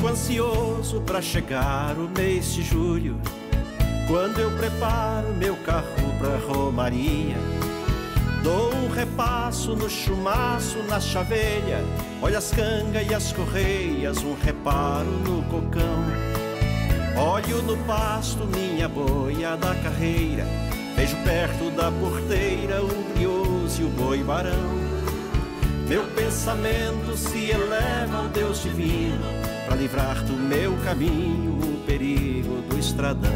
Fico ansioso pra chegar o mês de julho, quando eu preparo meu carro pra romaria. Dou um repasso no chumaço, na chaveira, olho as cangas e as correias, um reparo no cocão. Olho no pasto minha boia da carreira, vejo perto da porteira o brioso e o boi barão. Meu pensamento se eleva ao Deus divino, pra livrar do meu caminho o perigo do estradão.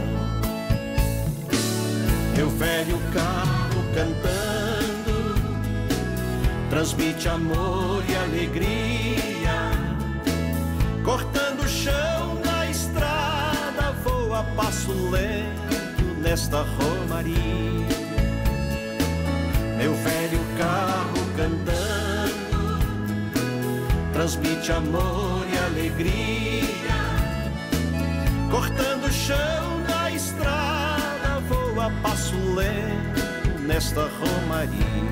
Meu velho carro cantando transmite amor e alegria, cortando o chão na estrada, voa a passo lento nesta romaria. Meu velho carro cantando transmite amor e alegria, cortando o chão na estrada, voa a passo lento nesta romaria.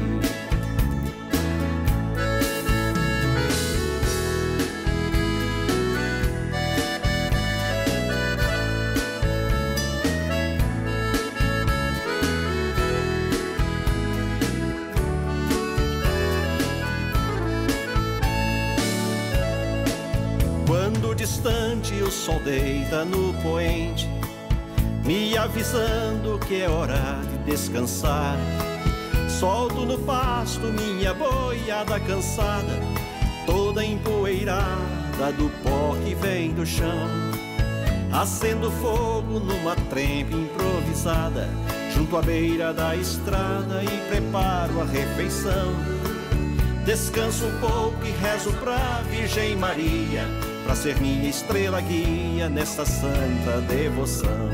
Quando distante o sol deita no poente, me avisando que é hora de descansar, solto no pasto minha boiada cansada, toda empoeirada do pó que vem do chão. Acendo fogo numa trempe improvisada, junto à beira da estrada, e preparo a refeição. Descanso um pouco e rezo pra Virgem Maria, pra ser minha estrela guia nesta santa devoção.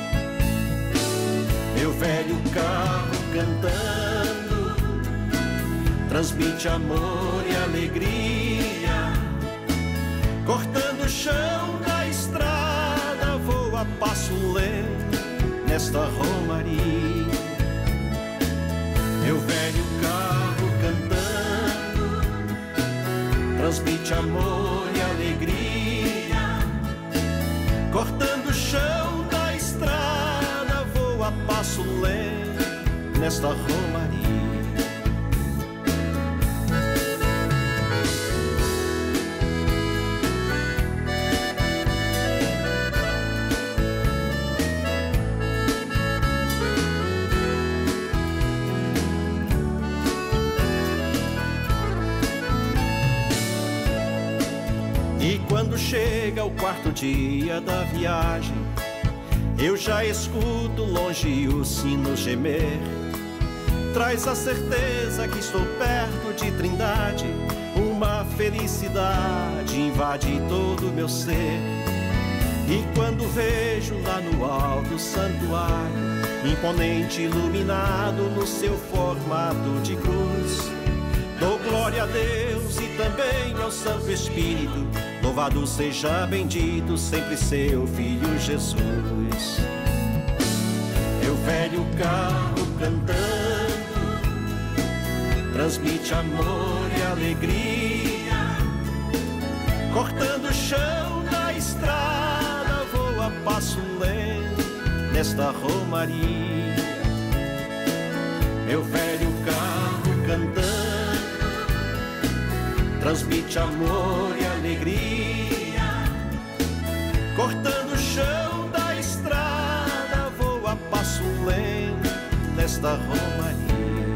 Meu velho carro cantando transmite amor e alegria, cortando o chão da estrada, voa a passo lento nesta romaria. Meu velho carro cantando transmite amor e alegria, cortando o chão da estrada, voa a passo lento nesta romaria. E quando chega o quarto dia da viagem, eu já escuto longe o sino gemer. Traz a certeza que estou perto de Trindade, uma felicidade invade todo o meu ser. E quando vejo lá no alto o santuário, imponente iluminado no seu formato de cruz, dou glória a Deus e também ao Santo Espírito, louvado seja bendito sempre seu Filho Jesus. Meu velho carro cantando transmite amor e alegria, cortando o chão da estrada, voa a passo lento nesta romaria. Meu velho carro cantando transmite amor e alegria, cortando o chão da estrada, voa a passo lento nesta romaria.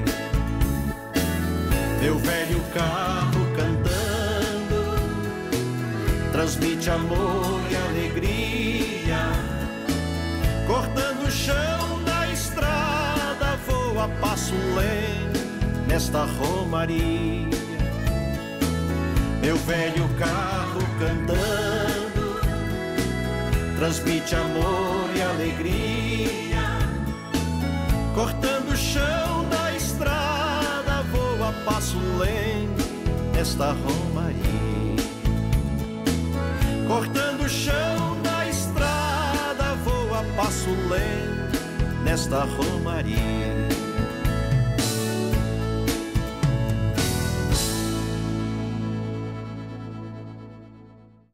Meu velho carro cantando transmite amor e alegria, cortando o chão da estrada, voa a passo lento nesta romaria. Meu velho carro cantando transmite amor e alegria, cortando o chão da estrada, voa a passo lento nesta romaria. Cortando o chão da estrada, voa a passo lento nesta romaria.